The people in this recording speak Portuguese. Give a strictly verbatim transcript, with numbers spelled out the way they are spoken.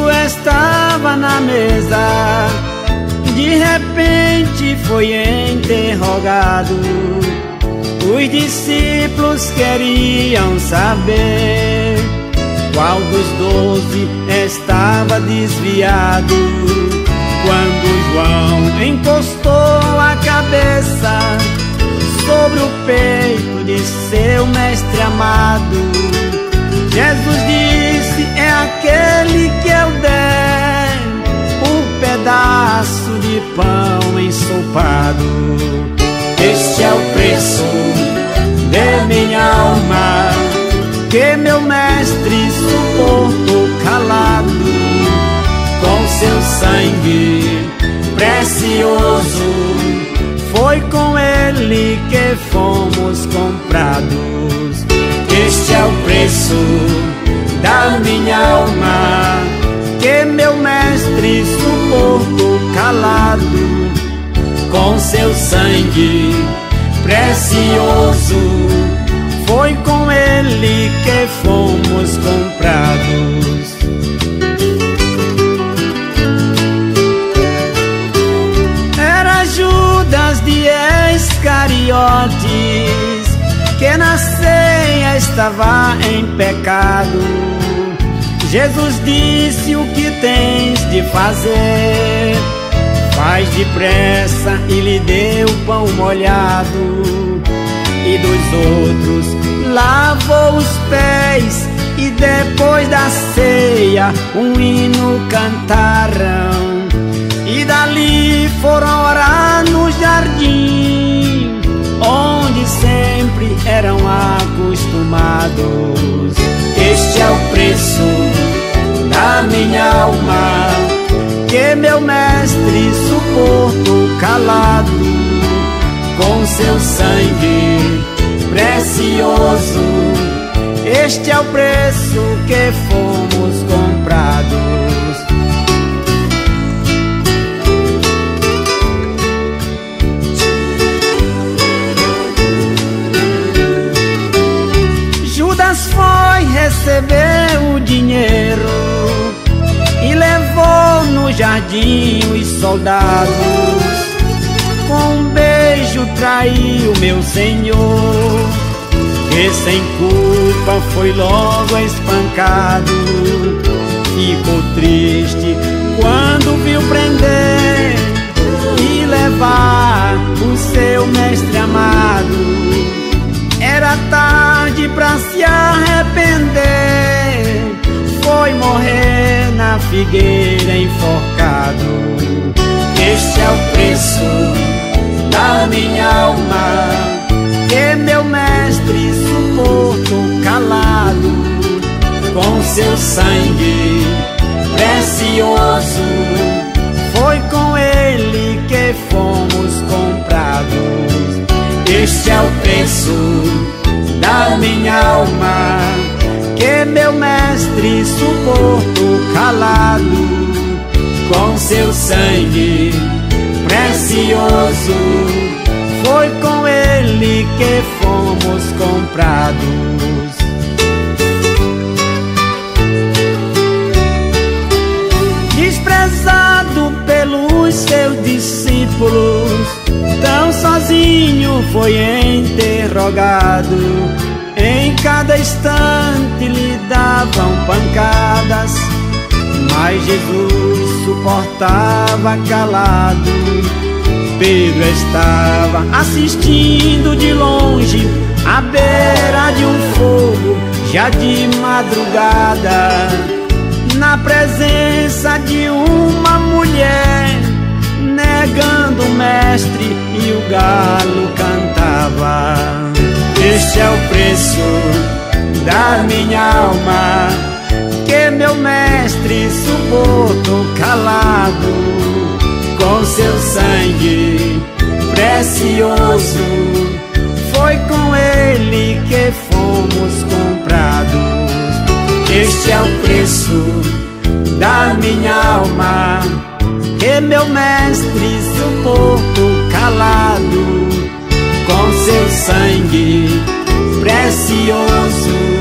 Cristo estava na mesa, de repente foi interrogado. Os discípulos queriam saber qual dos doze estava desviado. Quando João encostou a cabeça sobre o peito de seu mestre amado, Jesus disse: é aquele que eu der um pedaço de pão ensopado. Este é o preço de minha alma, que meu mestre suportou calado. Com seu sangue precioso, foi com ele que fomos comprados. Este é o preço da minha alma, que meu mestre suportou calado. Com seu sangue precioso, foi com ele que fomos comprados. Era Judas de Iscariotes, que na ceia estava em pecado. Jesus disse: o que tens de fazer? Faz depressa, e lhe deu pão molhado. E dos outros lavou os pés, e depois da ceia um hino cantaram. E dali foram orar no jardim, onde sempre eram acostumados. Este é o preço da minha alma, que meu mestre suportou calado. Com seu sangue precioso, este é o preço que fomos comprados. Judas foi receber o dinheiro e levou no jardim os soldados. Com um beijo traiu meu Senhor, que sem culpa foi logo espancado. Ficou triste quando viu prender e levar o seu mestre amado. Era tarde pra se arrepender, foi morrer na figueira enforcado. Este é o preço da minha alma, que meu mestre suportou calado. Com seu sangue precioso, foi com ele que fomos comprados. Este é o preço da minha alma, que meu mestre suportou calado. Com seu sangue precioso, foi com ele que fomos comprados. Desprezado pelos seus discípulos, tão sozinho foi interrogado. Em cada instante lhe davam pancadas, mas Jesus suportava calado. Pedro estava assistindo de longe, à beira de um fogo, já de madrugada, na presença de uma mulher, negando o mestre, e o galo cantava. Este é o preço da minha alma, que meu mestre suportou calado. Com seu sangue precioso, foi com ele que fomos comprados. Este é o preço da minha alma, que meu mestre suportou calado. Com seu sangue precioso,